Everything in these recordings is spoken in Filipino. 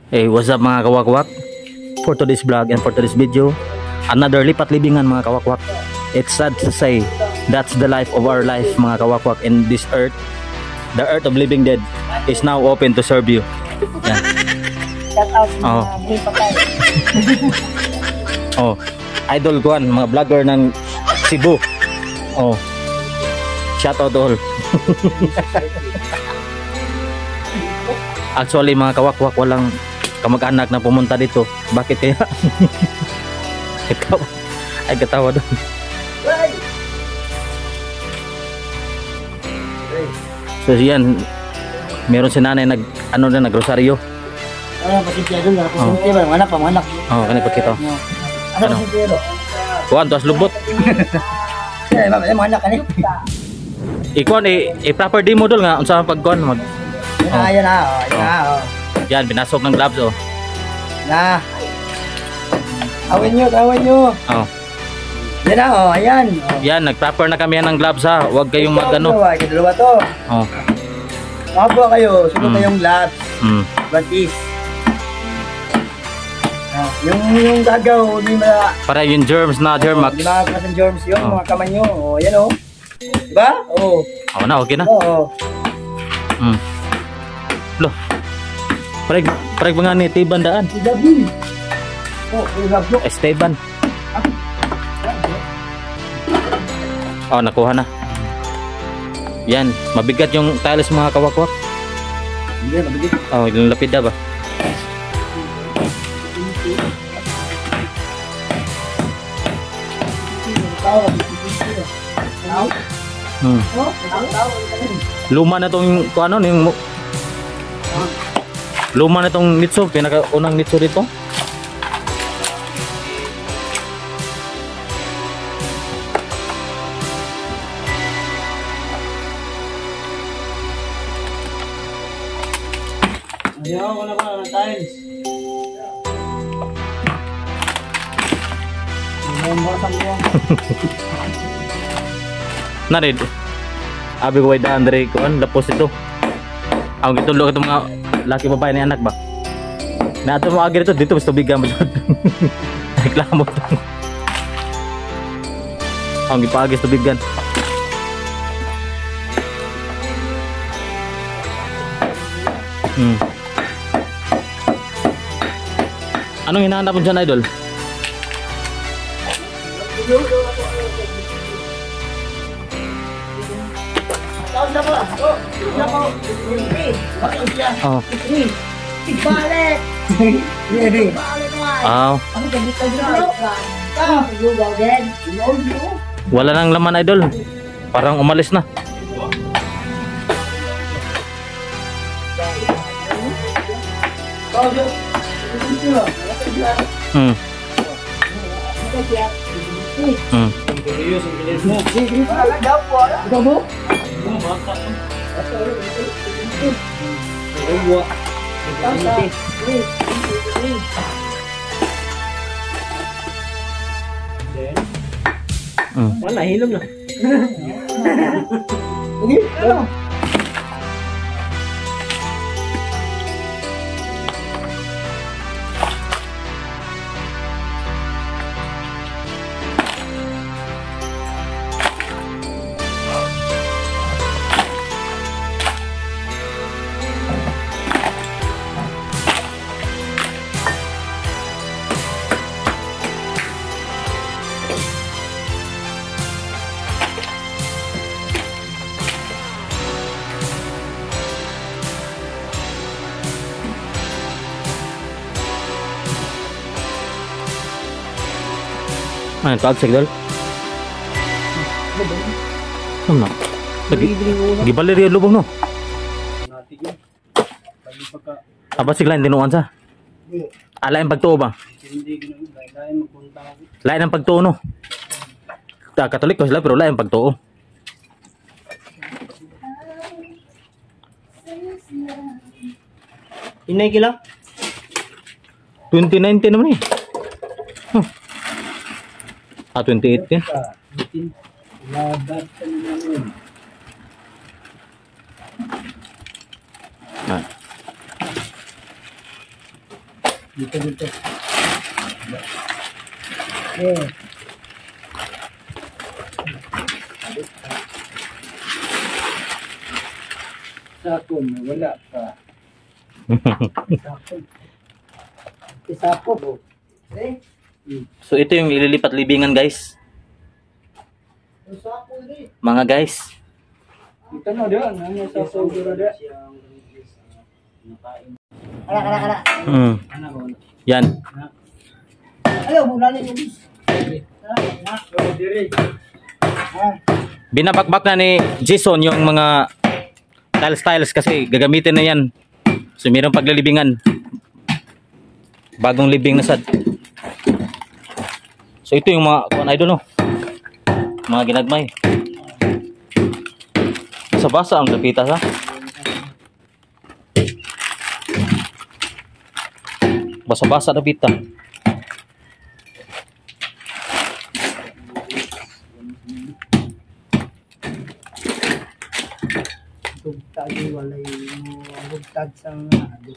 Hey, what's up mga kawakwak? For today's vlog and for today's video, another lipat libingan mga kawakwak. It's sad to say, that's the life of our life mga kawakwak. In this earth, the earth of living dead is now open to serve you. Yan. Shout out Oh. mga patay. Oh, idol ko mga vlogger ng Cebu. Oh, shout out all. Actually mga kawakwak, walang kamag-anak na pumunta dito. Bakit kaya? Ikaw ay katawa doon. So yan, meron si nanay nagrosaryo. Pasipya doon. Pasipya ba? Manak pa, manak. Oh, kanina pa kita. Ano pasipya doon? Kuan, tuas lubot. Manak ka ni. Ikuan, proper demo doon nga. Unsa ang pagkuan? Ayan na. Ayan na. Yan, binasok ng gloves oh. Na. Awin nyo, awin nyo. Oh. Yan na, ayan. Yan, nag-proper na kami yan ng gloves ha. Huwag kayong magano. Dalawa to. Oh. Makabuha kayo. Sunod kayong gloves. Batis. Yung gagaw, di ba? Para yung germs na Dermax. Di ba kasang germs yun, mga kamay nyo. O, yan o. Diba? O. Oo na, okay na. Oo. Lo. Parag mga ni Tiban daan. Si Dabi. O, ilaglo. Esteban. Oh, nakuha na. Yan, mabigat yung tiles mga kawakwak. Hindi, mabigit. Oh, yung lapid na ba? Luma na tong ano yung luma na tong nitso, pinakaunang nitso dito. Ayaw, wala ba ng tiles? Narid. Abi ko da Andre ko an lapos ito. Ang gitulo ka mga laki babae ni anak ba? Na ato mo agi dito basta bigan mo. Reklamo. Ang gipagis tubigan. Anong hinahanap mo dyan, idol? Oh. Balik! Balik! Oh. Wala nang laman, idol. Parang umalis na. Wala, hilom na. Ano, tagsig dol? Ano na? Gibalir yung lubong no? Abasig lain tinuan sa? Lain pagtuo ba? Lain ang pagtuo no? Katolik ko sila pero lain ang pagtuo. Inay kila? 2019 naman eh. 2018. Dito. Eh. Sakon, wala pa. Sakon. Isako po. Eh? So ito yung ililipat libingan guys. Isako rin. Mga guys. Ito na doon. Ano sa soguro doon? Kala. Yan. Ayaw, mula rin yung bis. Binabakbak na ni Jason yung mga tiles kasi gagamitin na yan. So mayroong paglilibingan. Bagong libing na sad. So ito yung mga kuan idol no. Mga ginagmay. Basa ang dapitas ha. Basa-basa dapita. Bugtag walay mo bugtag sa mga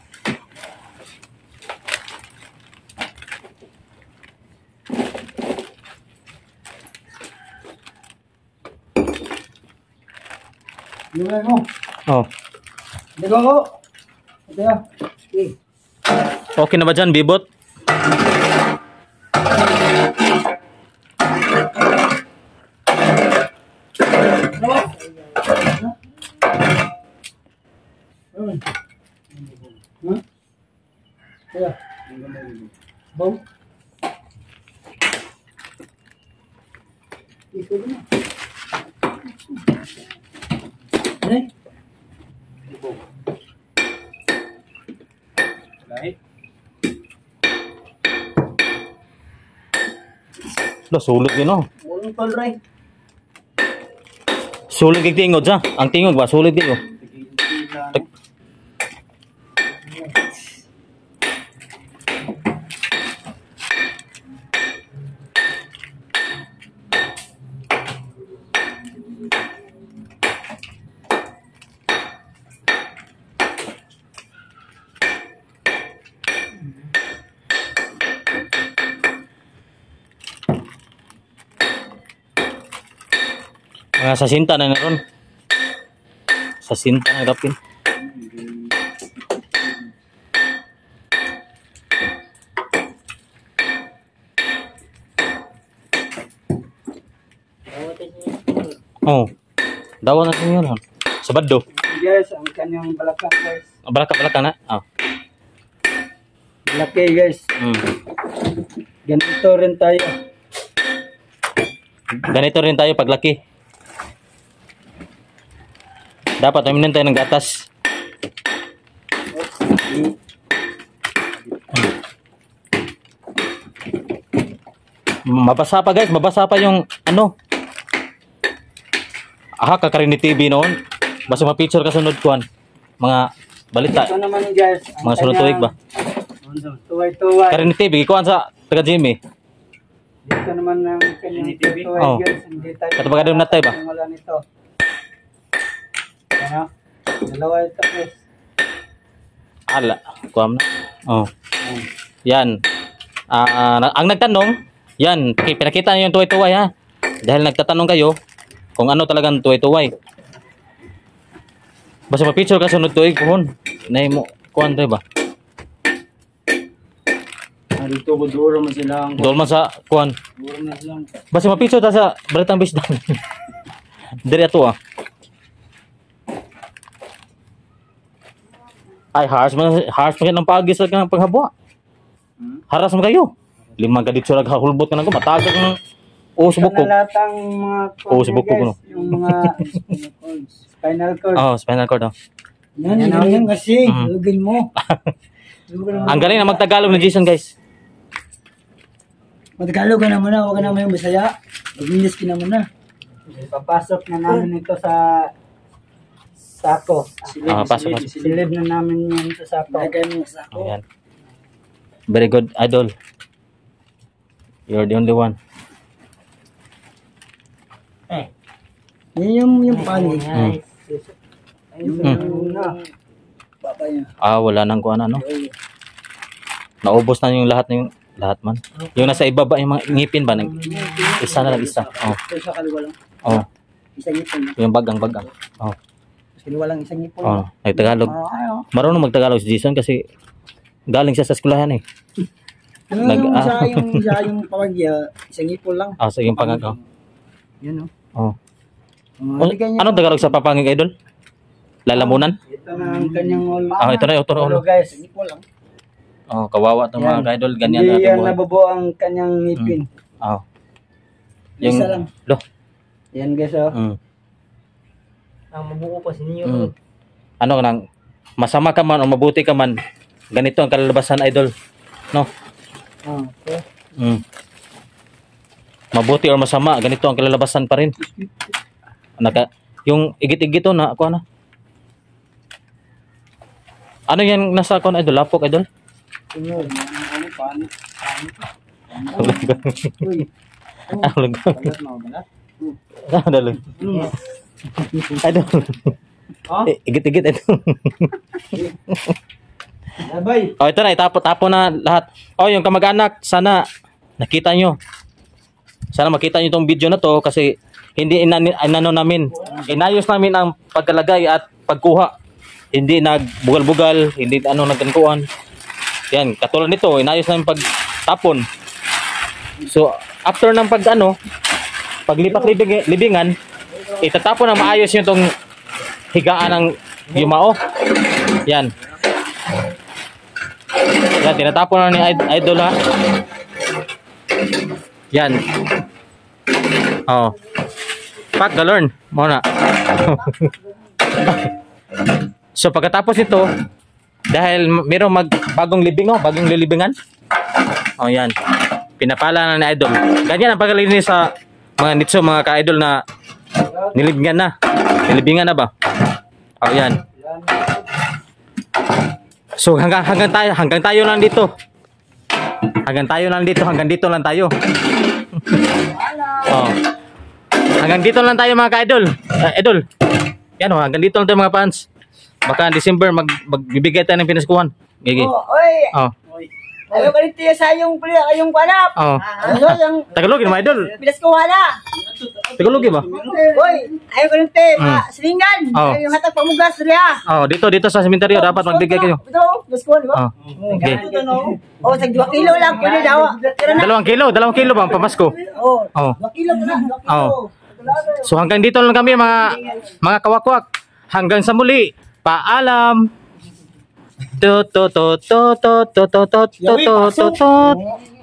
Lumayan mo. Oh. Digo ko. Ito ya. Okay. Okay na ba dyan, Bibot? Kaya. Bom. Ito na. Eh? Right? Sulog yun oh. Unong tol right. Sulog yung tingod sa. Ang tingod ba? Sulog din oh. Mga sa sinta na naroon. Sa sinta na rapin. Oh. Dawa na sinyo lang. Sa baddo. Guys, ang kanyang balakang guys. Balaka na. Oh. Laki guys. Ganito rin tayo. Ganito rin tayo paglaki. Dapat uminom tayo ng gatas. Mabasa pa guys, mabasa pa yung ano. Kakarin ni TV noon. Basta ma-picture ka sunod kuan. Mga balita. Ito naman guys. Mga sunod tuwig ba? Tuway-tuway. Karin ni TV, kuan sa taga Jimmy. Dito naman ang kanyang tuway Oh. guys. Hindi tayo. Katabagan na tayo ba? Wala nito. Ano? Dalawa ito guys. Ala, kuam na. Oh. Yan. Ang nagtanong, yan, pinakita niyo yung tuway-tuway ha. Dahil nagtatanong kayo kung ano talagang tuway-tuway. Basta ma-picture ka sunod tuwig kuhon. Nay mo kuan ba? Dito ko duro man sila. Dol man sa kuan. Duro na sila. Basta ma-picture ta sa Balitang Bisdan. Diri ato ah. Ay, harsh man ng pagis ng paghabwa. Haras mo kayo. Lima ka dito hulbot ka nang matagag ng subok ko. Kanalatang mga Subok ko kuno. yung mga spinal cord. Oh, spinal cord oh. Yan kasi, lugin mo. Ang galing na magtagalog ni Jason guys. Magtagalog ka naman na, huwag ka naman yung Bisaya. Mag-English ka naman na. Papasok na namin ito sa sako. Pasok. Silid na namin yan sa sako. Ayan. Very good, idol. You're the only one. Yan yung panig. Yung wala nang kuha na, no? Naubos na yung lahat man. Yung nasa ibaba yung mga ngipin ba? Isa na lang isa. Oh. Ito sa kaliwa lang. Oh. Isang ipon. Yung bagang. Oh. Sa kaliwa lang isang ipon. Oh, ay Tagalog. Marunong mag-Tagalog si Jason kasi galing siya sa eskwelahan eh. Yung pamagya, isang ipon lang. Ah, so yung pangagaw. Yun Oh. Anong Tagalog sa papangig idol? Lalamunan? Ito na ang kanyang ulo. Ah, ito na yung ulo. Guys, ipon lang. Oh, kawawa tong mga idol, ganyan Hindi natin yan buhay. nabubuo ang kanyang ngipin. Oh. Isa lang. Lo. Yan guys oh. Ang mabuo pa si niyo. Ano nang masama ka man o mabuti ka man, ganito ang kalalabasan idol. No? Okay. Mabuti or masama, ganito ang kalalabasan pa rin. Yung igit-igit to na ako na. Ano yan nasa kon idol? Lapok idol? Ano paano? Uy. Alog. Alog. Idol. Igit-igit idol. Abay. Oh, ito na, itapo na lahat. Oh, yung kamag-anak, sana nakita nyo. Sana makita nyo itong video na to kasi hindi inano namin. Inayos namin ang pagkalagay at pagkuha. Hindi nagbugal-bugal, hindi nagkankuhan. Yan, katulad nito, inayos namin pagtapon. So, after ng paglipat-libingan, itatapon na maayos yung itong higaan ng yumao. Yan. Yan, tinatapon na ni Idol ha. Yan. Oh. Galorn. Muna. So pagkatapos nito, dahil mayroong bagong libing, bagong lilibingan. Oh, yan. Pinapala na ni Idol. Ganyan ang paglilinis sa mga nitso, mga ka-idol na nilibingan na. Nilibingan na ba? Oh, yan. So hanggang tayo lang dito. Hanggang dito lang tayo. Oh. Hanggang dito lang tayo mga ka-idol. Idol. Yan hanggang dito lang tayo mga fans. Baka December magbibigay tayo ng pinaskuhan. Gigi. Oy. Oh. Ayaw ka rin tiya sa yung panap. Oh. Yung Tagalog mga idol. pinaskuhala. Tagalog ba? Oy, ayaw ka rin tiya. Silingan. Oh. Yung hatag pamugas riya. Oh, dito sa sementeryo dapat magbigay kayo. Ito, pinaskuhan, di ba? Oh. Okay. Oh, tag 2 kilo lang. Pwede daw. 2 kilo ba ang pamasko? Oh, Oh. 2 kilo na. 2 kilo. Oh. So hanggang dito lang kami mga kawakwak. Hanggang sa muli. Paalam.